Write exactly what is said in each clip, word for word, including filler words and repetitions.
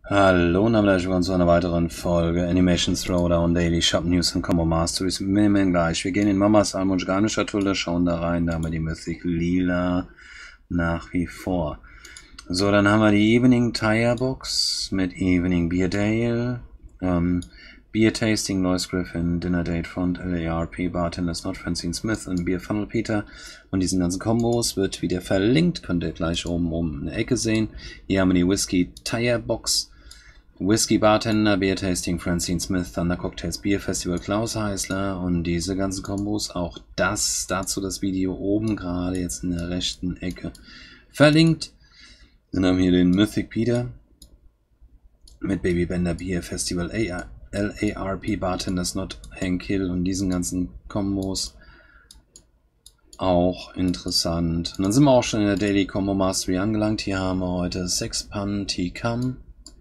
Hallo und herzlich willkommen zu einer weiteren Folge Animation Throwdown Daily Shop News und Combo Masteries mit Miniman gleich. Wir gehen in Mamas Almonjane Schatulle, schauen da rein, da haben wir die Mythic Lila nach wie vor. So, dann haben wir die Evening Tire Box mit Evening Beer Dale, ähm, Beer Tasting, Lois Griffin, Dinner Date Front, L A R P, Bartenders Not, Francine Smith und Beer Funnel Peter. Und diesen ganzen Kombos wird wieder verlinkt, könnt ihr gleich oben oben in der Ecke sehen. Hier haben wir die Whisky Tire Box. Whisky Bartender, Beer Tasting, Francine Smith, Thunder Cocktails, Beer Festival, Klaus Heißler und diese ganzen Kombos. Auch das, dazu das Video oben gerade jetzt in der rechten Ecke verlinkt. Dann haben wir hier den Mythic Peter mit Baby Bender, Beer Festival, L A R P, Bartenders Not, Hank Hill und diesen ganzen Kombos. Auch interessant. Und dann sind wir auch schon in der Daily Combo Mastery angelangt. Hier haben wir heute Sex Pan Tikam.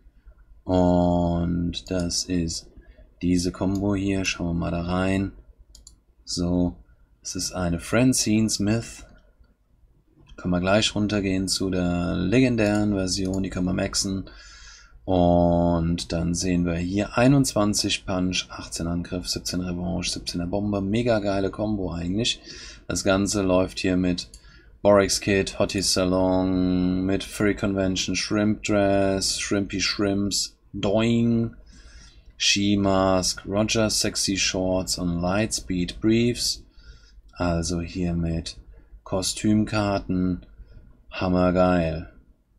Und das ist diese Combo hier. Schauen wir mal da rein. So, es ist eine Francine Smith. Können wir gleich runtergehen zu der legendären Version. Die können wir maxen. Und dann sehen wir hier einundzwanzig Punch, achtzehn Angriff, siebzehn Revanche, siebzehner Bombe. Mega geile Combo eigentlich. Das Ganze läuft hier mit Borax Kid, Hottie Salon, mit Furry Convention, Shrimp Dress, Shrimpy Shrimps, Doing, She Mask, Roger Sexy Shorts und Lightspeed Briefs. Also hier mit Kostümkarten. Hammergeil.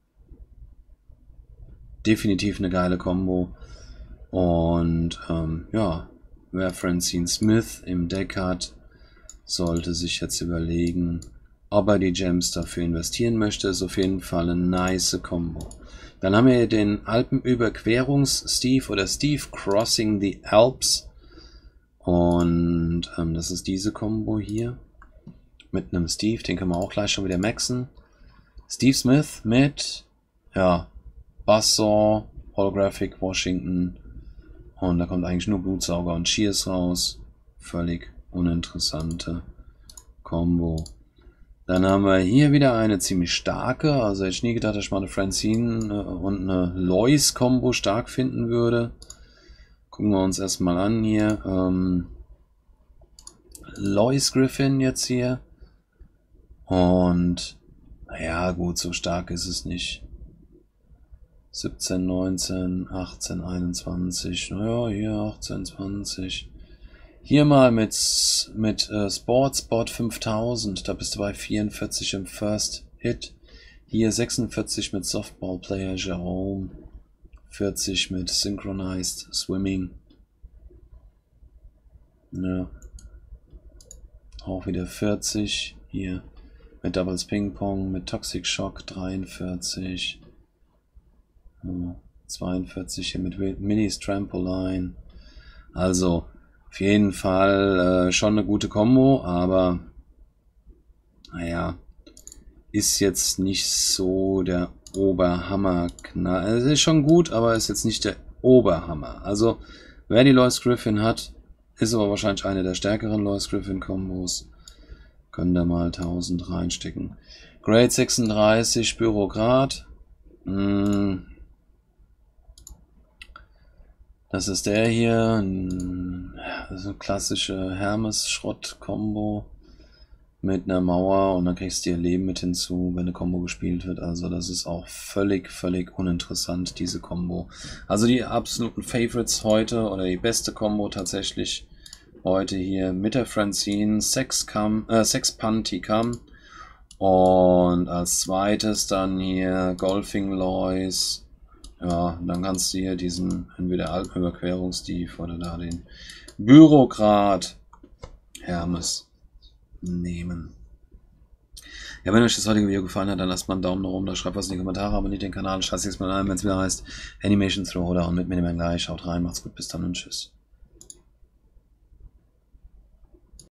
Definitiv eine geile Combo. Und ähm, ja, wer Francine Smith im Deck hat, sollte sich jetzt überlegen, ob er die Gems dafür investieren möchte. Ist auf jeden Fall eine nice Combo. Dann haben wir den Alpenüberquerungs-Steve oder Steve Crossing the Alps. Und ähm, das ist diese Combo hier. Mit einem Steve, den können wir auch gleich schon wieder maxen. Steve Smith mit, ja, Buzzsaw, Holographic Washington. Und da kommt eigentlich nur Blutsauger und Cheers raus. Völlig uninteressante Combo. Dann haben wir hier wieder eine ziemlich starke. Also hätte ich nie gedacht, dass ich mal eine Francine und eine Lois Combo stark finden würde. Gucken wir uns erstmal an hier. Ähm, Lois Griffin jetzt hier. Und naja, gut, so stark ist es nicht. siebzehn, neunzehn, achtzehn, einundzwanzig. Naja, hier achtzehn, zwanzig. Hier mal mit, mit äh, Sportspot fünftausend, da bist du bei vierundvierzig im First Hit. Hier sechsundvierzig mit Softball Player Jerome, vierzig mit Synchronized Swimming. Ja. Auch wieder vierzig. Hier mit Doubles Ping Pong, mit Toxic Shock dreiundvierzig. Ja, zweiundvierzig hier mit Minis Trampoline. Also auf jeden Fall äh, schon eine gute Combo, aber naja, ist jetzt nicht so der Oberhammer-Knall. Also ist schon gut, aber ist jetzt nicht der Oberhammer. Also wer die Lois Griffin hat, ist aber wahrscheinlich eine der stärkeren Lois Griffin Kombos. Können da mal tausend reinstecken. Grade sechsunddreißig, Bürokrat. Hm. Das ist der hier, also klassische Hermes-Schrott-Kombo mit einer Mauer und dann kriegst du ihr Leben mit hinzu, wenn eine Kombo gespielt wird. Also das ist auch völlig, völlig uninteressant, diese Kombo. Also die absoluten Favorites heute oder die beste Kombo tatsächlich heute hier mit der Francine, Sex, äh, Sex Pan Tikam und als zweites dann hier Golfing Lois. Ja, dann kannst du hier diesen entweder Alpenüberquerungs-Steve oder da den Bürokrat Hermes nehmen. Ja, wenn euch das heutige Video gefallen hat, dann lasst mal einen Daumen nach oben, da schreibt was in die Kommentare, abonniert den Kanal, schaltet jetzt mal ein, wenn es wieder heißt Animation Throwdown mit Miniman gleich. Haut rein, macht's gut, bis dann und tschüss.